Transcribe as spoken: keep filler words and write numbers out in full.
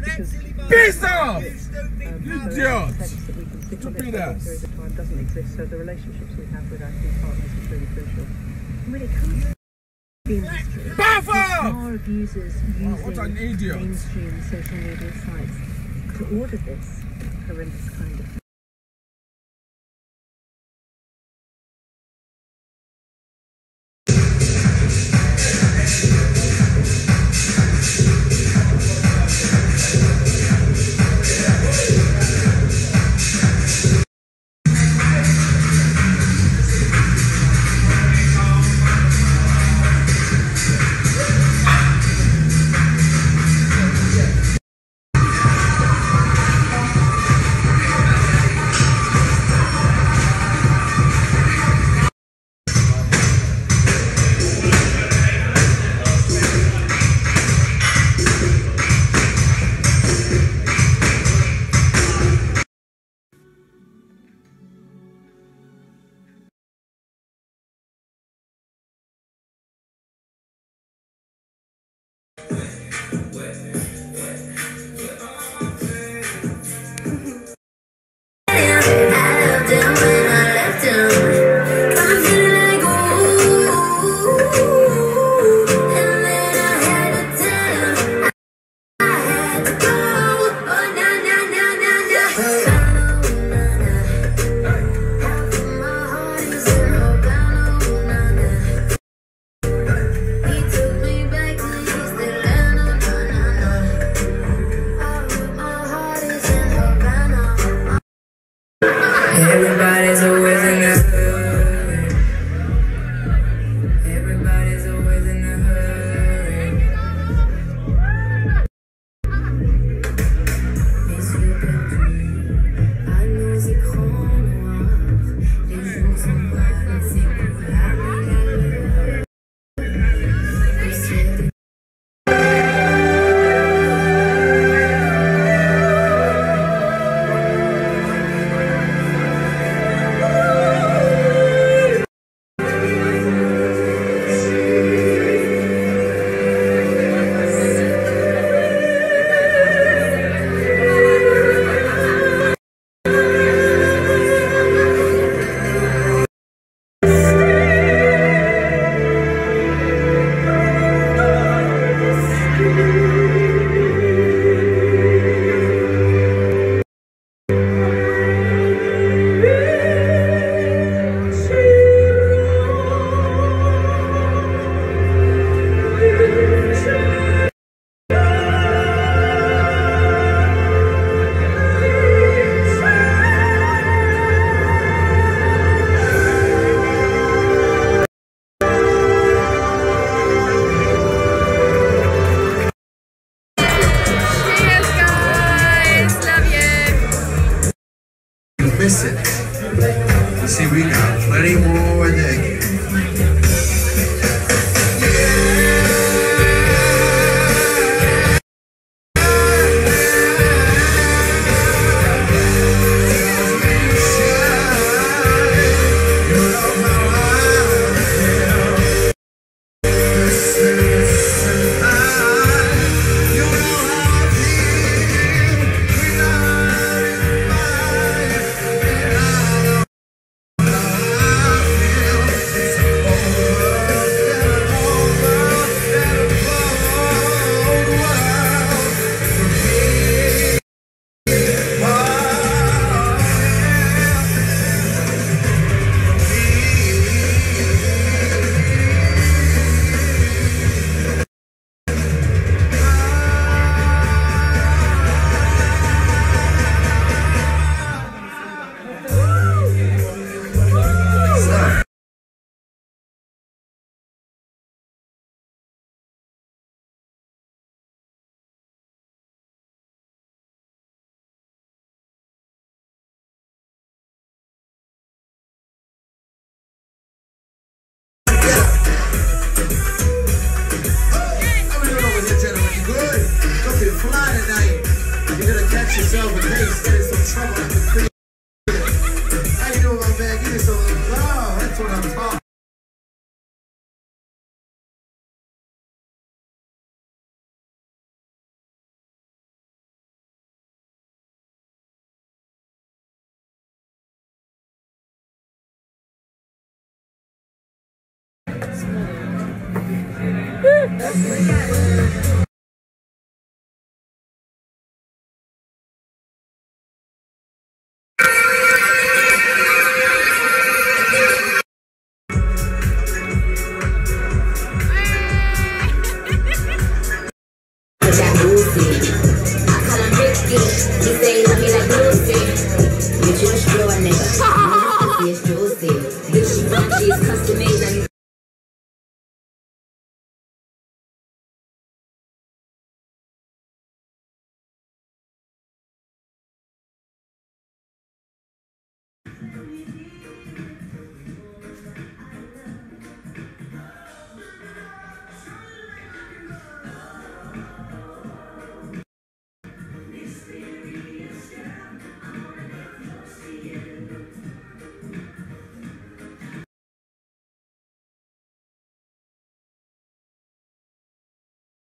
Piss off! You idiot! Stupid ass. Doesn't exist, so the relationships we have with our key partners is really crucial. When it comes to the industry, Buff up! more abusers Oh, using what an idiot. mainstream social media sites to order this horrendous kind of Everybody's always in a hurry. Everybody's always in a hurry. Les yeux perdus à nos écrans noirs. Les jours s'envolent, c'est pour la nuit. Le ciel miss it. See, we got plenty more in the fly tonight. You're gonna catch yourself a case, get in some trouble at the crib. How you doing, my man? Give me some love. That's what I'm talking. Jacuzzi.